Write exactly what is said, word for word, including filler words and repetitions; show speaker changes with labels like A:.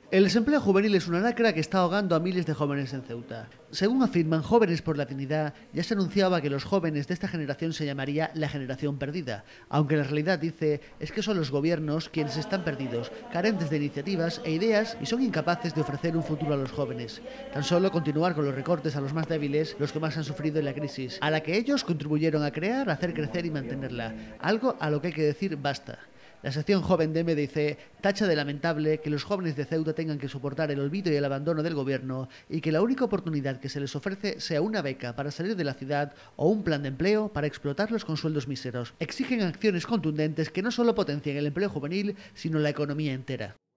A: El desempleo juvenil es una lacra que está ahogando a miles de jóvenes en Ceuta. Según afirman Jóvenes por la Dignidad, ya se anunciaba que los jóvenes de esta generación se llamaría la generación perdida, aunque la realidad, dice, es que son los gobiernos quienes están perdidos, carentes de iniciativas e ideas y son incapaces de ofrecer un futuro a los jóvenes. Tan solo continuar con los recortes a los más débiles, los que más han sufrido en la crisis, a la que ellos contribuyeron a crear, hacer crecer y mantenerla. Algo a lo que hay que decir basta. La sección joven de M D C tacha de lamentable que los jóvenes de Ceuta tengan que soportar el olvido y el abandono del gobierno y que la única oportunidad que se les ofrece sea una beca para salir de la ciudad o un plan de empleo para explotarlos con sueldos míseros. Exigen acciones contundentes que no solo potencien el empleo juvenil, sino la economía entera.